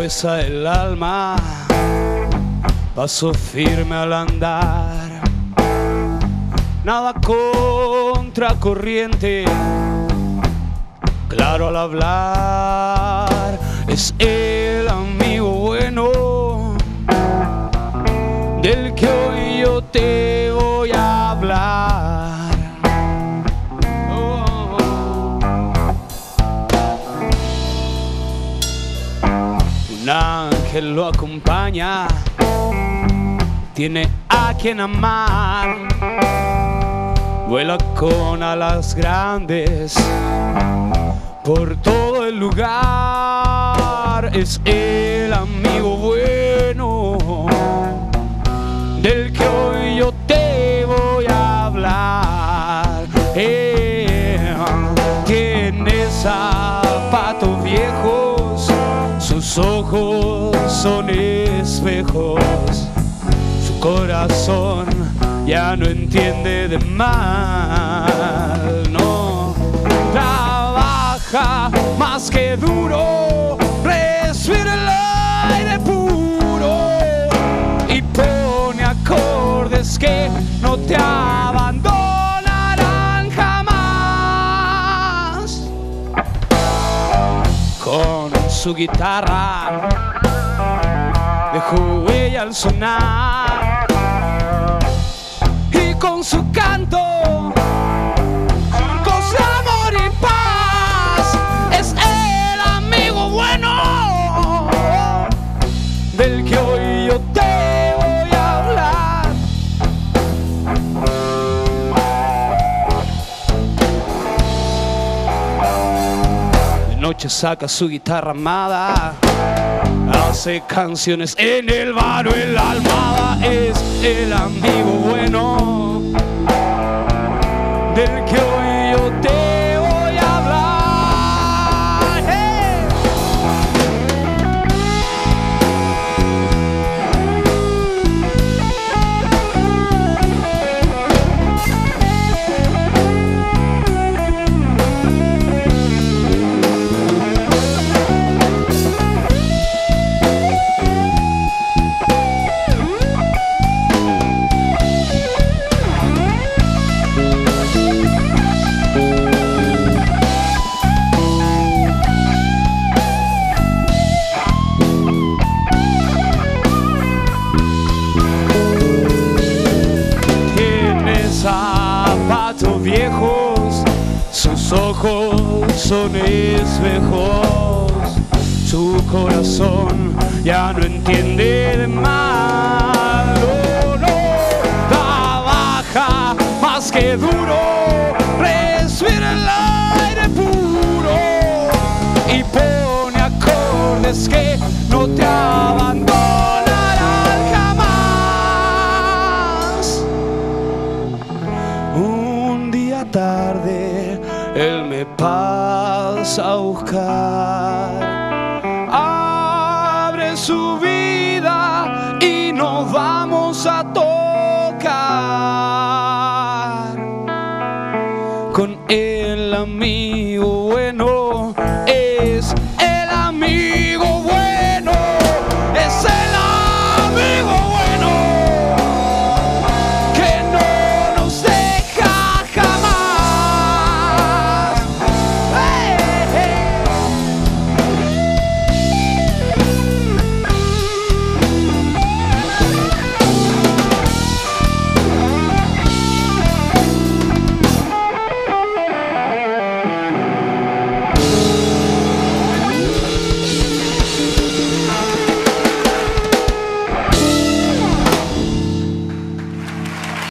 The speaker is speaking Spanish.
pesa el alma, paso firme al andar, nada contracorriente, claro al hablar, es el amigo bueno del que hoy yo te voy a hablar. Un ángel lo acompaña, tiene a quien amar, vuela con alas grandes por todo el lugar. Es el amigo bueno del que hoy yo te voy a hablar. Tiene zapatos viejos, sus ojos son espejos, su corazón ya no entiende de mal, no trabaja más que duro, respira el aire puro y pone acordes que no te abandonarán jamás. Con su guitarra dejó huella al sonar, y con su canto goza amor y paz. Es el amigo bueno del que hoy yo te voy a hablar. De noche saca su guitarra amada, hace canciones en el bar o en la almohada. Es el amigo bueno del que hoy yo te voy a hablar. ¡Hey! Zapatos viejos, sus ojos son espejos, su corazón ya no entiende de mal, no, no, trabaja más que duro, respira el aire puro y pone acordes que no te abandonarán jamás. Un día tarde él me pasa a buscar, abre su vida y nos vamos a tocar con el amigo bueno